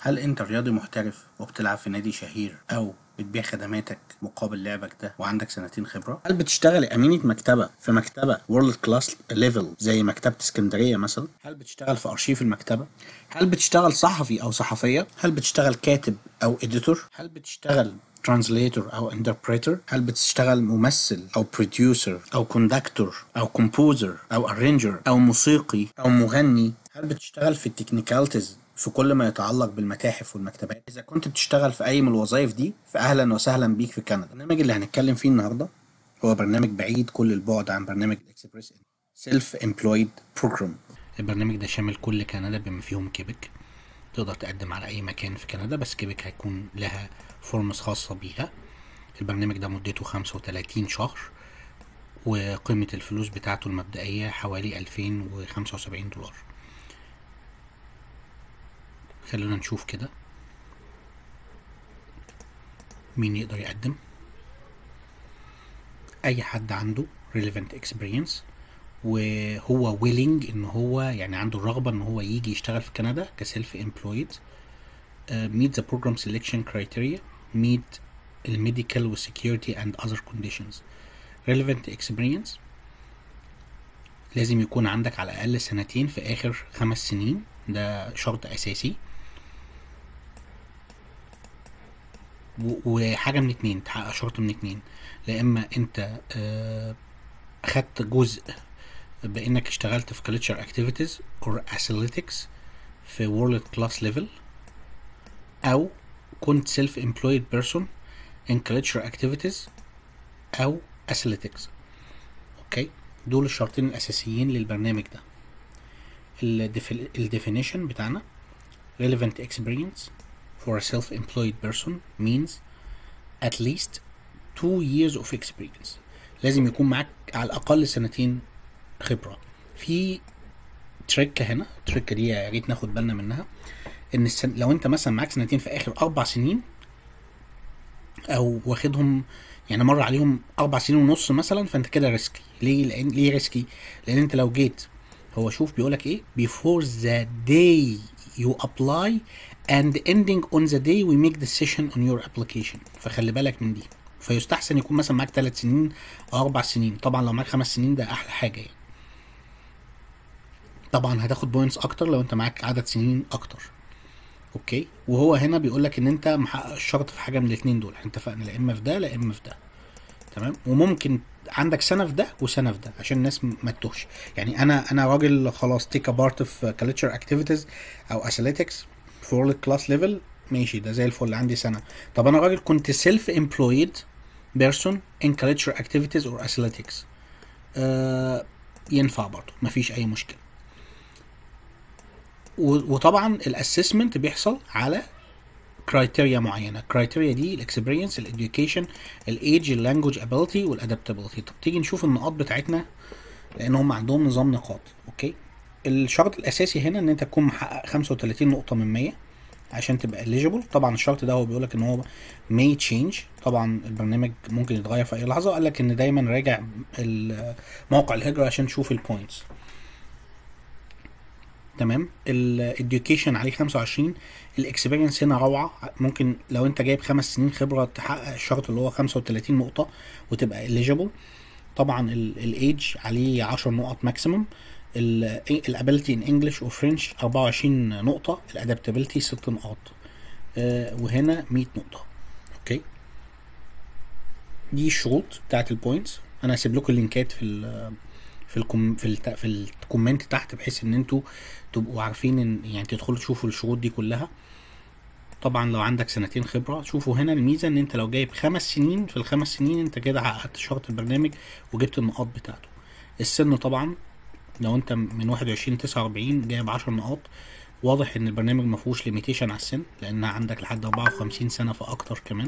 هل انت رياضي محترف وبتلعب في نادي شهير او بتبيع خدماتك مقابل لعبك ده وعندك سنتين خبرة؟ هل بتشتغل أمينة مكتبة في مكتبة وورلد كلاس ليفل زي مكتبة اسكندرية مثلا؟ هل بتشتغل في أرشيف المكتبة؟ هل بتشتغل صحفي أو صحفية؟ هل بتشتغل كاتب أو إديتور؟ هل بتشتغل ترانسليتور أو انتربريتر؟ هل بتشتغل ممثل أو بروديوسر أو كوندكتور أو كومبوزر أو أرينجر أو موسيقي أو مغني؟ هل بتشتغل في التكنيكاليتيز في كل ما يتعلق بالمتاحف والمكتبات؟ إذا كنت بتشتغل في أي من الوظائف دي فأهلا وسهلا بيك في كندا. البرنامج اللي هنتكلم فيه النهاردة هو برنامج بعيد كل البعد عن برنامج الإكسبريس سيلف امبلويد بروجرام. البرنامج ده شامل كل كندا بما فيهم كيبك. تقدر تقدم على أي مكان في كندا، بس كيبك هيكون لها فورمز خاصة بيها. البرنامج ده مدته 35 شهر، وقيمة الفلوس بتاعته المبدئية حوالي 2075 دولار. خلونا نشوف كده مين يقدر يقدم. اي حد عنده relevant experience وهو willing ان هو يعني عنده الرغبة ان هو يجي يشتغل في كندا كسيلف employed، meet the program selection criteria, meet الميديكال security and other conditions. relevant experience لازم يكون عندك على الاقل سنتين في اخر 5 سنين، ده شرط اساسي. وحاجة من اتنين، تحقق شرط من اتنين: لا اما انت اخدت جزء بانك اشتغلت في culture activities or athletics في world class level، او كنت self employed person in culture activities او athletics. اوكي، دول الشرطين الاساسيين للبرنامج ده. الديفينيشن بتاعنا: relevant experience for a self-employed person means at least 2 years of experience. لازم يكون معاك على الأقل سنتين خبرة. في تريكة هنا، التريكة دي يا ريت ناخد بالنا منها، إن لو أنت مثلا معاك سنتين في آخر 4 سنين، أو واخدهم يعني مر عليهم 4 سنين ونص مثلا، فأنت كده ريسكي. ليه ريسكي؟ لأن أنت لو جيت، هو شوف بيقولك إيه: before the day you apply and ending on the day we make decision on your application. فخلي بالك من دي. فيستحسن يكون مثلا معاك 3 سنين او 4 سنين. طبعا لو معاك 5 سنين ده احلى حاجه يعني. طبعا هتاخد بوينتس اكتر لو انت معاك عدد سنين اكتر. اوكي، وهو هنا بيقول لك ان انت محقق الشرط في حاجه من الاثنين دول. احنا اتفقنا لا اما في ده لا اما في ده، تمام. وممكن عندك سنه في ده وسنه في ده عشان الناس ما تتوهش. يعني انا راجل خلاص تيك بارت في كالتشر اكتيفيتيز او اثليتكس في وورلد كلاس ليفل، ماشي، ده زي الفل، عندي سنه. طب انا راجل كنت سيلف امبلويد بيرسون ان culture activities or athletics، ينفع برضه، مفيش اي مشكله. وطبعا الاسسمنت بيحصل على كرايتيريا معينه. الكرايتيريا دي الاكسبيرينس، الاديوكيشن، الايدج، اللانجوج ابيلتي، والادابتابيلتي. طب تيجي نشوف النقاط بتاعتنا، لان هم عندهم نظام نقاط. اوكي، الشرط الاساسي هنا ان انت تكون محقق 35 نقطه من 100 عشان تبقى eligible. طبعا الشرط ده هو بيقولك ان هو may change، طبعا البرنامج ممكن يتغير في اي لحظه. وقال لك ان دايما راجع موقع الهجره عشان تشوف البوينتس. تمام. الاديوكيشن عليه 25. الاكسبيرينس هنا روعه، ممكن لو انت جايب 5 سنين خبره تحقق الشرط اللي هو 35 نقطه وتبقى eligible. طبعا الايدج عليه 10 نقط ماكسيموم. الابيلتي ان انجلش وفرنش 24 نقطه. الادابتابيلتي 6 نقاط. وهنا 100 نقطه. اوكي، دي الشروط بتاعت البوينتس. انا هسيب لكم اللينكات في الكومنت تحت، بحيث ان انتوا تبقوا عارفين ان يعني تدخلوا تشوفوا الشروط دي كلها. طبعا لو عندك سنتين خبره، شوفوا هنا الميزه ان انت لو جايب 5 سنين، في ال5 سنين انت كده حققت شرط البرنامج وجبت النقاط بتاعته. السن طبعا لو انت من 21 ل 49 جايب 10 نقاط. واضح ان البرنامج مفهوش ليميتيشن على السن، لان عندك لحد 54 سنه فاكتر. كمان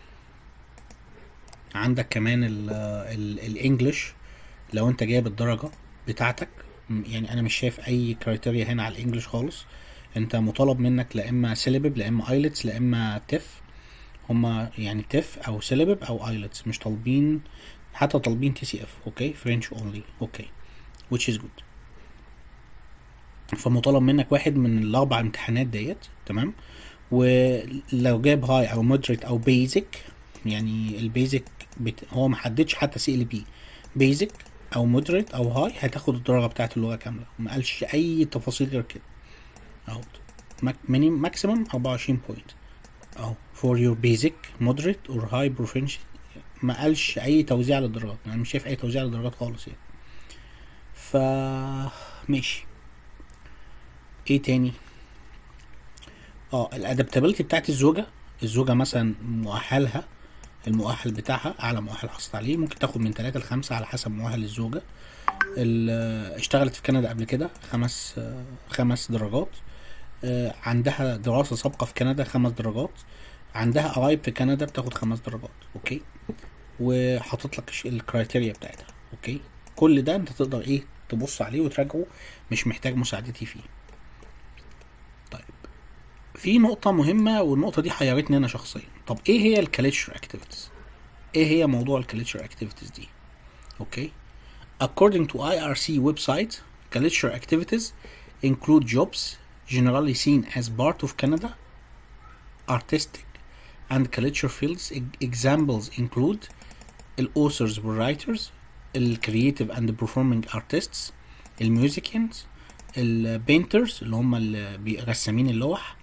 عندك كمان الانجليش، لو انت جايب الدرجه بتاعتك. يعني انا مش شايف اي كرايتيريا هنا على الانجليش خالص. انت مطالب منك لا اما سيلبب، لا اما ايلتس، لا اما تف. هما يعني تف او سيلبب او ايلتس، مش طالبين، حتى طالبين تي سي اف. اوكي، فرنش اونلي. اوكي، which is good. فمطالب منك واحد من الاربع امتحانات ديت، تمام. ولو جاب هاي او مودريت او بيزك، يعني البيزك هو محددش حتى سي ال بي، بيزك او مودريت او هاي هتاخد الدرجه بتاعت اللغه كامله، ما قالش اي تفاصيل غير كده اهو. ماكسيمم 24 بوينت اهو for your basic moderate or high proficiency، ما قالش اي توزيع للدرجات، انا مش شايف اي توزيع للدرجات خالص يعني. ف ماشي. ايه تاني؟ الادابتابيلتي بتاعت الزوجه مثلا مؤهلها، المؤهل بتاعها اعلى مؤهل حصلت عليه ممكن تاخد من 3 ل5 على حسب مؤهل الزوجه. اشتغلت في كندا قبل كده 5 درجات. عندها دراسة سابقة في كندا 5 درجات. عندها قرايب في كندا بتاخد 5 درجات. اوكي، وحاطط لك الكرايتيريا بتاعتها. اوكي، كل ده انت تقدر ايه تبص عليه وتراجعه، مش محتاج مساعدتي فيه. طيب، في نقطة مهمة والنقطة دي حيرتني انا شخصيا. طب ايه هي الكالتشر اكتيفيتيز؟ ايه هي موضوع الكالتشر اكتيفيتيز دي؟ اوكي، according to IRC website, culture activities include jobs generally seen as part of Canada artistic and culture fields. Examples include the authors and writers, the creative and performing artists, the musicians, the painters اللي هم رسامين اللوح،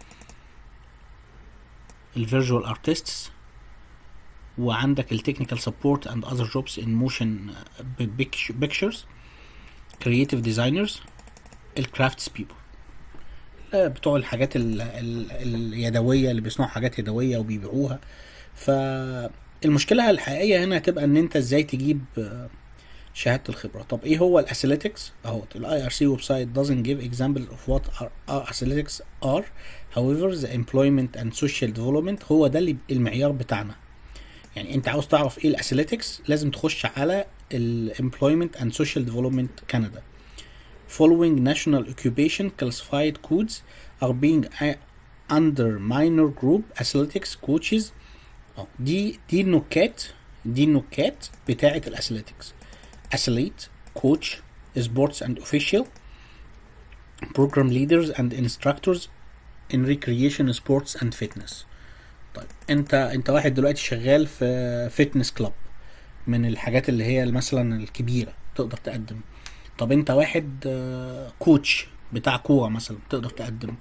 the visual artists، وعندك ال technical support and other jobs in motion pictures, creative designers، ال crafts people، بتوع الحاجات اليدوية اللي بيصنعوا حاجات يدوية وبيبيعوها. فالمشكلة الحقيقية هنا هتبقى ان انت ازاي تجيب شهادة الخبرة. طب ايه هو الاسيليتكس؟ اهو ال IRC website doesn't give examples of what athletics are. however the employment and social development هو ده اللي المعيار بتاعنا. يعني انت عاوز تعرف ايه الاسيليتكس لازم تخش على ال employment and social development Canada. Following national occupation classified codes are being under minor group athletics coaches. دي النكات بتاعة الاتhletics. athlete, coach, sports and official, program leaders and instructors in recreation sports and fitness. طيب انت واحد دلوقتي شغال في فيتنس كلاب من الحاجات اللي هي مثلا الكبيرة تقدر تقدم. طب انت واحد كوتش بتاع كورة مثلا تقدر تقدم.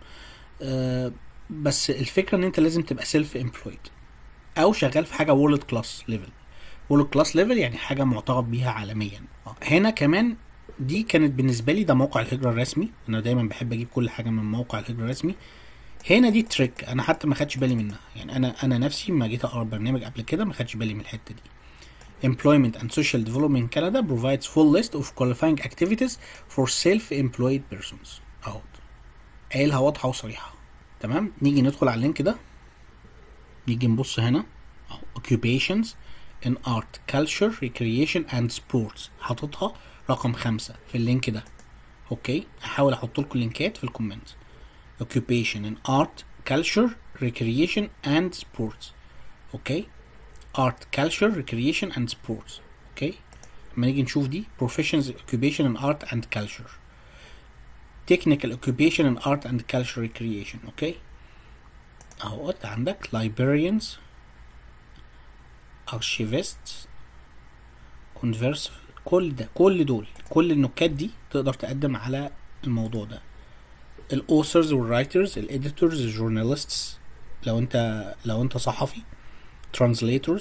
بس الفكرة ان انت لازم تبقى سيلف امبلويد او شغال في حاجة وورلد كلاس ليفل. وورلد كلاس ليفل يعني حاجة معترف بيها عالميا. هنا كمان دي كانت بالنسبة لي ده موقع الهجرة الرسمي، انا دايما بحب اجيب كل حاجة من موقع الهجرة الرسمي. هنا دي تريك انا حتى ما خدش بالي منها، يعني انا نفسي ما جيت اقرا برنامج قبل كده ما خدش بالي من الحتة دي. Employment and Social Development Canada provides full list of qualifying activities for self-employed persons. اهو قايلها واضحة وصريحة. تمام، نيجي ندخل على اللينك ده، نيجي نبص هنا اهو occupations in art, culture, recreation and sports، حاططها رقم 5 في اللينك ده. اوكي، هحاول احط لكم اللينكات في الكومنت. occupation in art, culture, recreation and sports. اوكي، art, culture, recreation and sports. اوكي، لما نيجي نشوف دي professions occupation in art and culture، technical occupation in art and culture recreation. اوكي اهو قلت عندك librarians، archivists، converse، كل النكات دي تقدر تقدم على الموضوع ده. الاوثرز والرايترز، الاديتورز، الجورناليستس لو انت صحفي، translators،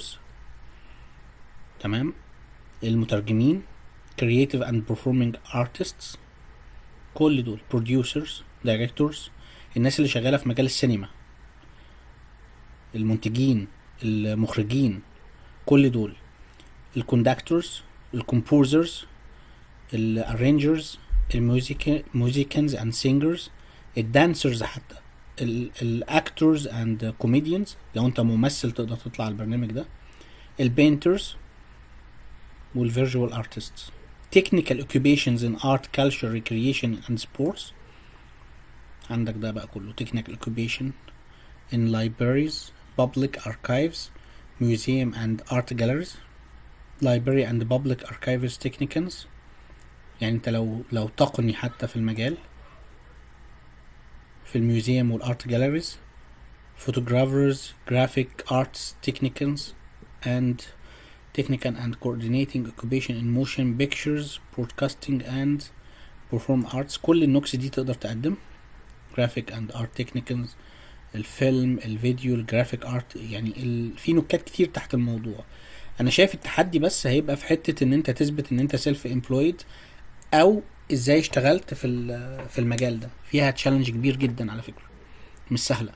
تمام، المترجمين، creative and performing artists، كل دول producers، directors، الناس اللي شغالة في مجال السينما، المنتجين، المخرجين، كل دول، الكوندكتورز، الكومبوزرز، الارينجرز، الموزيكانز اند سينجرز، الدانسرز، حتى الاكتورز اند كوميديانز لو انت ممثل تقدر تطلع على البرنامج ده، البينترز والفيرجوال ارتستس. technical occupations in art, culture, recreation and sports، عندك ده بقى كله technical occupation in libraries, public archives, museum and art galleries. library and public archives technicians، يعني انت لو تقني حتى في المجال، في الميوزيوم والارت جاليريز، photographers, graphic arts technicians and technical and coordinating occupation in motion pictures, broadcasting and perform arts. كل النوكس دي تقدر تقدم. graphic and art technicians، الفيلم، الفيديو، الجرافيك ارت، يعني في نكات كتير تحت الموضوع. انا شايف التحدي بس هيبقى في حتة ان انت تثبت ان انت سيلف امبلويد او ازاي اشتغلت في المجال ده. فيها تشالنج كبير جدا على فكرة، مش سهلة.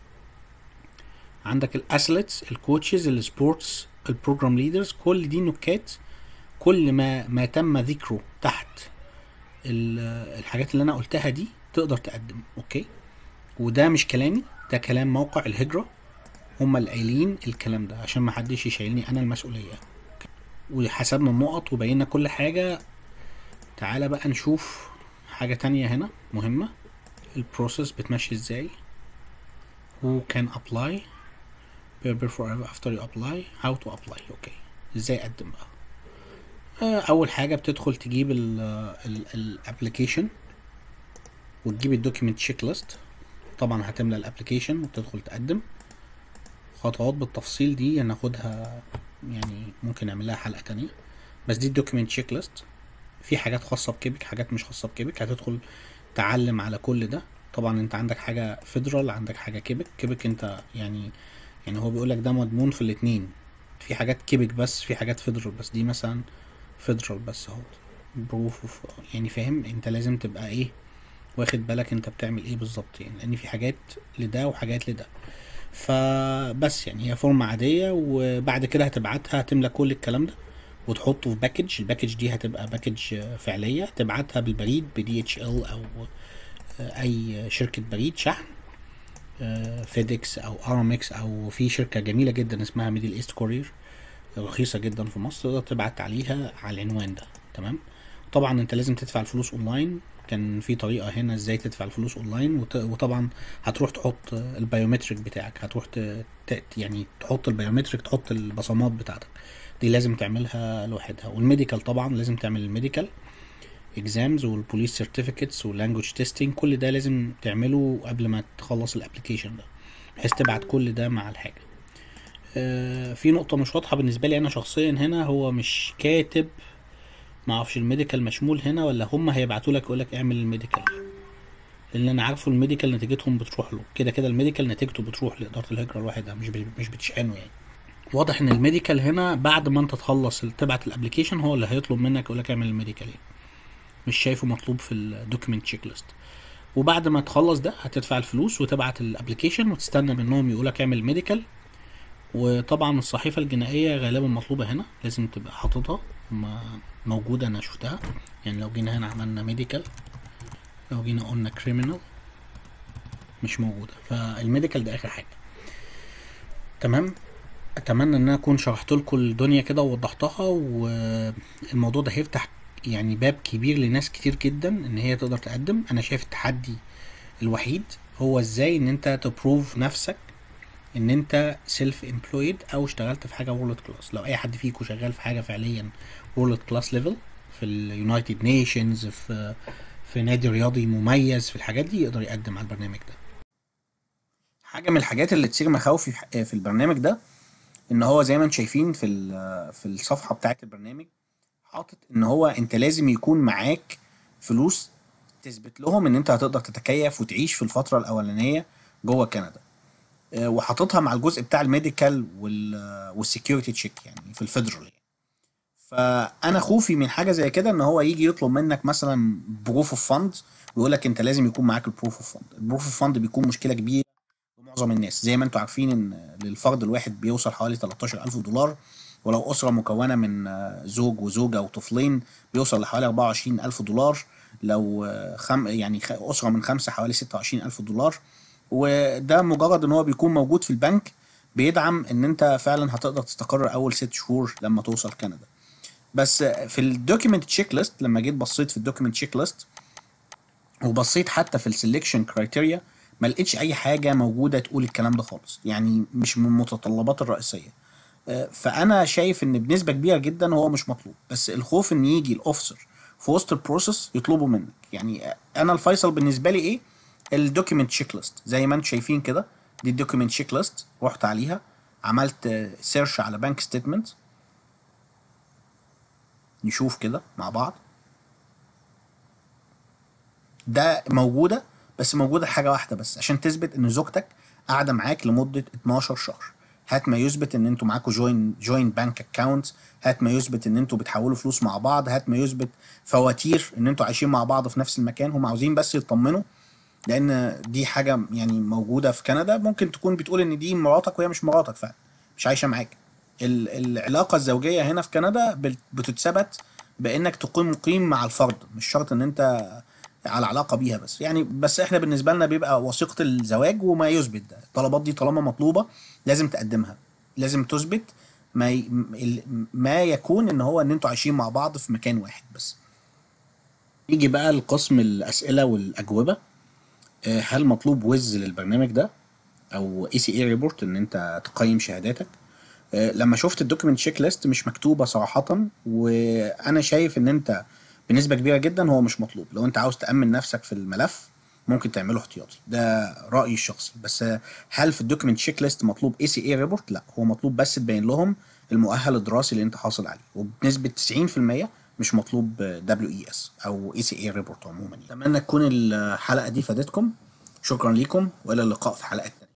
عندك الاثليتس، الكوتشز، السبورتس، البروجرام ليدرز، كل دي نكات. كل ما تم ذكره تحت الحاجات اللي انا قلتها دي تقدر تقدم. اوكي، وده مش كلامي، ده كلام موقع الهجرة، هما اللي قايلين الكلام ده عشان ما حدش يشيلني انا المسؤولية. وحسبنا النقط وبينا كل حاجة. تعالى بقى نشوف حاجة تانية هنا مهمة. البروسيس بتمشي ازاي. who can apply prepare for after you apply how to apply. اوكي، ازاي اقدم بقى. اول حاجة بتدخل تجيب الابليكيشن وتجيب الدوكيمنت تشيك ليست. طبعا هتملى الابليكيشن وتدخل تقدم. خطوات بالتفصيل دي هناخدها، يعني ممكن نعمل لها حلقة تانية، بس دي الدوكيمنت تشيك ليست. في حاجات خاصة بكيبك، حاجات مش خاصة بكيبك. هتدخل تعلم على كل ده. طبعا انت عندك حاجة فيدرال، عندك حاجة كيبك انت يعني هو بيقولك ده مضمون في الاتنين. في حاجات كيبك بس، في حاجات فيدرال بس. دي مثلا فيدرال بس اهو، بروف يعني فاهم. انت لازم تبقى ايه، واخد بالك انت بتعمل ايه بالظبط، يعني لان في حاجات لده وحاجات لده. فبس يعني هي فورمة عادية، وبعد كده هتبعتها، هتملى كل الكلام ده وتحطه في باكج. الباكج دي هتبقى باكج فعلية، تبعتها بالبريد DHL او اي شركة بريد شحن، فيديكس او ارامكس، او في شركة جميلة جدا اسمها ميدل ايست كورير، رخيصة جدا في مصر، تقدر تبعت عليها على العنوان ده. تمام. طبعا انت لازم تدفع الفلوس اونلاين. كان في طريقة هنا ازاي تدفع الفلوس اونلاين، وطبعا هتروح تحط البيومتريك بتاعك، هتروح يعني تحط البيومتريك، تحط البصمات بتاعتك دي لازم تعملها لوحدها. والميديكال طبعا لازم تعمل الميديكال اكزامز والبوليس سيرتيفيكتس واللانجوج تيستينج، كل ده لازم تعمله قبل ما تخلص الابليكيشن ده، بحيث تبعت كل ده مع الحاجة. في نقطة مش واضحة بالنسبة لي انا شخصيا هنا، هو مش كاتب، ما اعرفش الميديكال مشمول هنا ولا هم هيبعتوا لك يقول لك اعمل الميديكال، لان انا عارفه الميديكال نتيجتهم بتروح له كده كده. الميديكال نتيجته بتروح لاداره الهجره الواحده، مش بتشحنه يعني. واضح ان الميديكال هنا بعد ما انت تخلص تبعت الابليكيشن هو اللي هيطلب منك يقول لك اعمل الميديكال، يعني مش شايفه مطلوب في الدوكيمنت تشيك ليست. وبعد ما تخلص ده هتدفع الفلوس وتبعت الابليكيشن وتستنى منهم يقول لك اعمل الميديكال. وطبعا الصحيفه الجنائيه غالبا مطلوبه هنا، لازم تبقى حاططها، موجوده انا شفتها. يعني لو جينا هنا عملنا ميديكال، لو جينا قلنا كريمنال، مش موجوده. فالميديكال ده اخر حاجه. تمام. اتمنى ان انا اكون شرحت لكم الدنيا كده ووضحتها، والموضوع ده هيفتح يعني باب كبير لناس كتير جدا ان هي تقدر تقدم. انا شايف التحدي الوحيد هو ازاي ان انت تبروف نفسك ان انت سيلف امبلويد او اشتغلت في حاجه وورلد كلاس. لو اي حد فيكم شغال في حاجه فعليا وورلد كلاس ليفل في اليونايتد نيشنز، في نادي رياضي مميز، في الحاجات دي يقدر يقدم على البرنامج ده. حاجه من الحاجات اللي تثير مخاوفي في البرنامج ده ان هو زي ما انتم شايفين في الصفحه بتاعه البرنامج حاطط ان هو انت لازم يكون معاك فلوس تثبت لهم ان انت هتقدر تتكيف وتعيش في الفتره الاولانيه جوه كندا، وحاططها مع الجزء بتاع الميديكال والسكيورتي تشيك يعني في الفيدرال. فانا خوفي من حاجه زي كده ان هو يجي يطلب منك مثلا بروف اوف فند ويقول لك انت لازم يكون معاك البروف اوف فند. البروف اوف فند بيكون مشكله كبيره لمعظم الناس. زي ما انتم عارفين ان للفرد الواحد بيوصل حوالي $13,000، ولو اسره مكونه من زوج وزوجه وطفلين بيوصل لحوالي $24,000. لو يعني اسره من 5 حوالي $26,000. وده مجرد ان هو بيكون موجود في البنك بيدعم ان انت فعلا هتقدر تستقر اول 6 شهور لما توصل كندا. بس في الدوكيمنت تشيك ليست لما جيت بصيت في الدوكيمنت تشيك ليست وبصيت حتى في السلكشن كرايتيريا ما لقيتش اي حاجه موجوده تقول الكلام ده خالص، يعني مش من المتطلبات الرئيسيه. فانا شايف ان بنسبه كبيره جدا هو مش مطلوب، بس الخوف ان يجي الاوفيسر في وسط البروسيس يطلبه منك. يعني انا الفيصل بالنسبه لي ايه؟ الدوكيمنت تشيك ليست زي ما انتم شايفين كده. دي الدوكيمنت تشيك ليست، رحت عليها عملت سيرش على بنك ستيتمنت، نشوف كده مع بعض. ده موجوده، بس موجوده حاجه واحده بس عشان تثبت ان زوجتك قاعده معاك لمده 12 شهر. هات ما يثبت ان انتوا معاكوا جوين بانك اكاونت، هات ما يثبت ان انتوا بتحولوا فلوس مع بعض، هات ما يثبت فواتير ان انتوا عايشين مع بعض في نفس المكان. هم عاوزين بس يطمنوا، لان دي حاجه يعني موجوده في كندا، ممكن تكون بتقول ان دي مراتك وهي مش مراتك فعلا، مش عايشه معاك. العلاقه الزوجيه هنا في كندا بتتثبت بانك تكون مقيم مع الفرد، مش شرط ان انت على علاقه بيها بس يعني. بس احنا بالنسبه لنا بيبقى وثيقه الزواج وما يثبت ده. الطلبات دي طالما مطلوبه لازم تقدمها، لازم تثبت ما يكون ان هو ان انتوا عايشين مع بعض في مكان واحد بس. يجي بقى لقسم الاسئله والاجوبه. هل مطلوب ويز للبرنامج ده او اي سي اي ريبورت ان انت تقيم شهاداتك؟ لما شفت الدوكيمنت تشيك ليست مش مكتوبه صراحه، وانا شايف ان انت بنسبه كبيره جدا هو مش مطلوب. لو انت عاوز تامن نفسك في الملف ممكن تعمله احتياطي، ده رايي الشخصي. بس هل في الدوكيمنت تشيك ليست مطلوب اي سي اي ريبورت؟ لا، هو مطلوب بس تبين لهم المؤهل الدراسي اللي انت حاصل عليه، وبنسبه 90% مش مطلوب دبليو اي اس او اي سي اي ريبورت عموما يعني. اتمنى تكون الحلقه دي فادتكم. شكرا ليكم والى اللقاء في حلقه